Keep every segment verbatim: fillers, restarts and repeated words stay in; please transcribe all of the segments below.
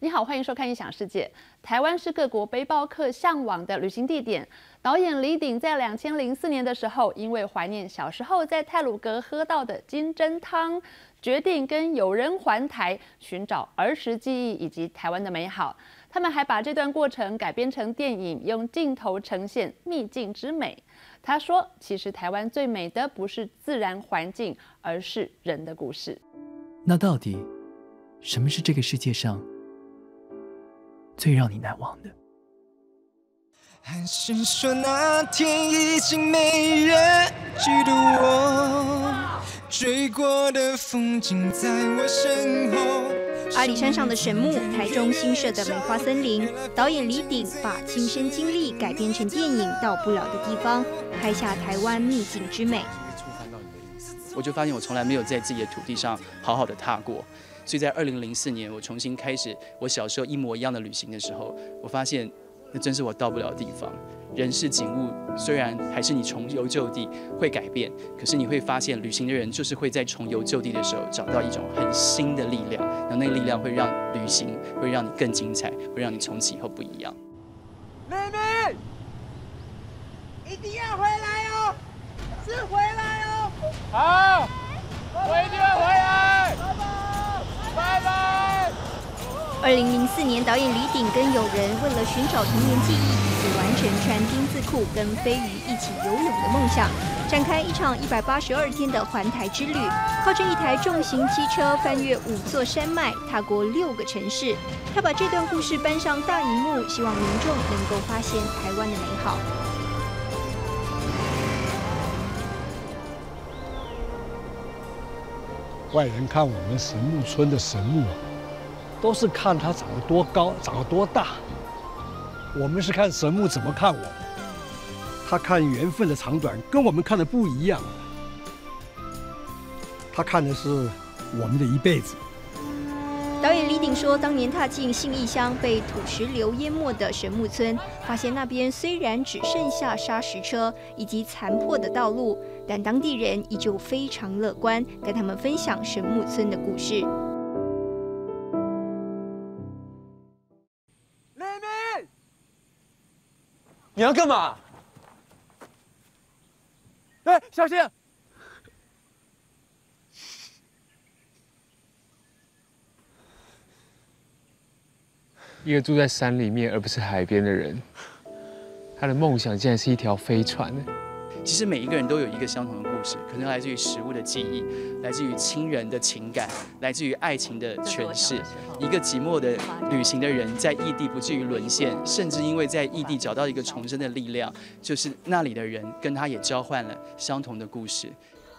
你好，欢迎收看《异想世界》。台湾是各国背包客向往的旅行地点。导演李鼎在两千零四年的时候，因为怀念小时候在太鲁阁喝到的金针汤，决定跟友人环台，寻找儿时记忆以及台湾的美好。他们还把这段过程改编成电影，用镜头呈现秘境之美。他说：“其实台湾最美的不是自然环境，而是人的故事。” 那到底什么是这个世界上最让你难忘的？ 还是说那天已经没人记得我追过的风景在我身后。 阿里山上的神木，台中新设的梅花森林，导演李鼎把亲身经历改编成电影《到不了的地方》，拍下台湾秘境之美。 我就发现我从来没有在自己的土地上好好的踏过，所以在二零零四年我重新开始我小时候一模一样的旅行的时候，我发现那真是我到不了的地方。人事景物虽然还是你重游旧地会改变，可是你会发现旅行的人就是会在重游旧地的时候找到一种很新的力量，然后那个力量会让旅行会让你更精彩，会让你从此以后不一样。 妹妹，一定要回来哦，是回来哦。 好，我一定会回来。拜拜。 二零零四年，导演李鼎跟友人为了寻找童年记忆，以及完成穿丁字裤跟飞鱼一起游泳的梦想，展开一场一百八十二天的环台之旅，靠着一台重型机车翻越五座山脉，踏过六个城市。他把这段故事搬上大荧幕，希望民众能够发现台湾的美好。 外人看我们神木村的神木，都是看它长得多高，长得多大。我们是看神木怎么看我们，他看缘分的长短，跟我们看的不一样。他看的是我们的一辈子。 导演李鼎说，当年踏进信义乡被土石流淹没的神木村，发现那边虽然只剩下砂石车以及残破的道路，但当地人依旧非常乐观，跟他们分享神木村的故事。 妹妹， 你要干嘛？ 哎，小心！ 一个住在山里面而不是海边的人，他的梦想竟然是一条飞船。 其实每一个人都有一个相同的故事，可能来自于食物的记忆，来自于亲人的情感，来自于爱情的诠释。一个寂寞的旅行的人，在异地不至于沦陷，甚至因为在异地找到一个重生的力量，就是那里的人跟他也交换了相同的故事。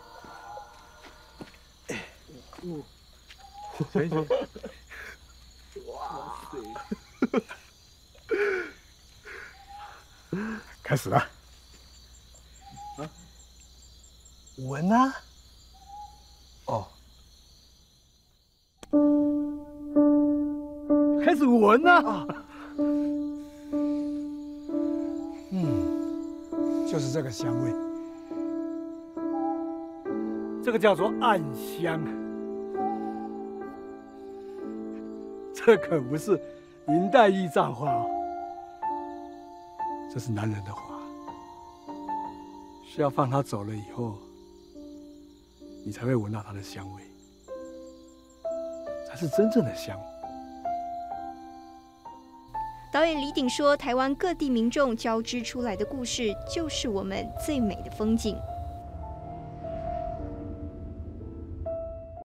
开始了。啊，闻啊。哦。开始闻啊。嗯，就是这个香味。这个叫做暗香。这可不是林黛玉造化哦。这是男人的话，是要放他走了以后，你才会闻到他的香味，才是真正的香。 导演李鼎说，台湾各地民众交织出来的故事，就是我们最美的风景。